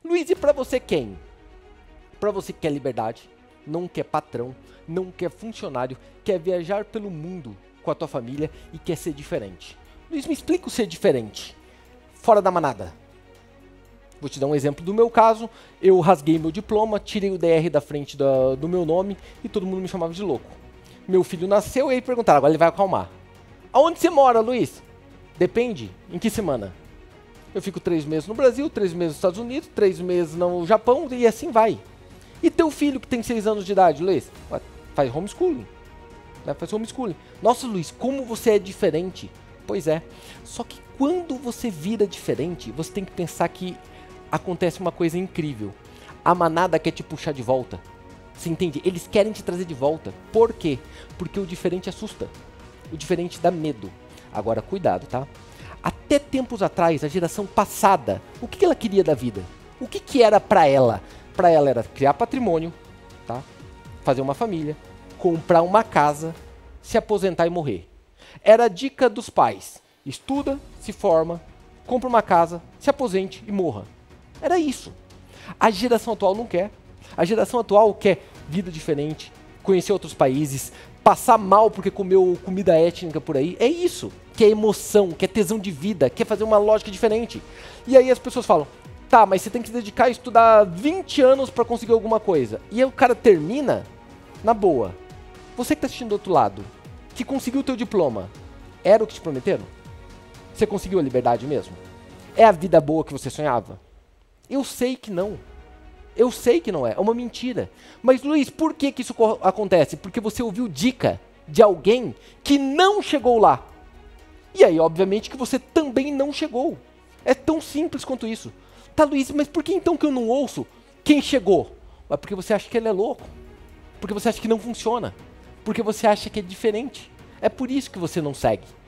Luiz, e pra você quem? Pra você que quer liberdade, não quer patrão, não quer funcionário, quer viajar pelo mundo com a tua família e quer ser diferente. Luiz, me explica o ser diferente, fora da manada. Vou te dar um exemplo do meu caso. Eu rasguei meu diploma, tirei o DR da frente do meu nome e todo mundo me chamava de louco. Meu filho nasceu e aí perguntaram, agora ele vai acalmar. Aonde você mora, Luiz? Depende, em que semana? Eu fico 3 meses no Brasil, 3 meses nos Estados Unidos, 3 meses no Japão e assim vai. E teu filho que tem 6 anos de idade, Luiz? Faz homeschooling. Faz homeschooling. Nossa, Luiz, como você é diferente. Pois é. Só que quando você vira diferente, você tem que pensar que acontece uma coisa incrível. A manada quer te puxar de volta. Você entende? Eles querem te trazer de volta. Por quê? Porque o diferente assusta. O diferente dá medo. Agora, cuidado, tá? Até tempos atrás, a geração passada, o que ela queria da vida? O que era pra ela? Pra ela era criar patrimônio, tá? Fazer uma família, comprar uma casa, se aposentar e morrer. Era a dica dos pais. Estuda, se forma, compra uma casa, se aposente e morra. Era isso. A geração atual não quer. A geração atual quer vida diferente, conhecer outros países, passar mal porque comeu comida étnica por aí. É isso. Quer emoção, quer tesão de vida, quer fazer uma lógica diferente. E aí as pessoas falam, tá, mas você tem que se dedicar a estudar 20 anos pra conseguir alguma coisa. E aí o cara termina, na boa. Você que tá assistindo do outro lado, que conseguiu o teu diploma, era o que te prometeram? Você conseguiu a liberdade mesmo? É a vida boa que você sonhava? Eu sei que não. Eu sei que não é. É uma mentira. Mas, Luiz, por que isso acontece? Porque você ouviu dica de alguém que não chegou lá. E aí, obviamente, que você também não chegou. É tão simples quanto isso. Tá, Luiz, mas por que então que eu não ouço quem chegou? É porque você acha que ele é louco. Porque você acha que não funciona. Porque você acha que é diferente. É por isso que você não segue.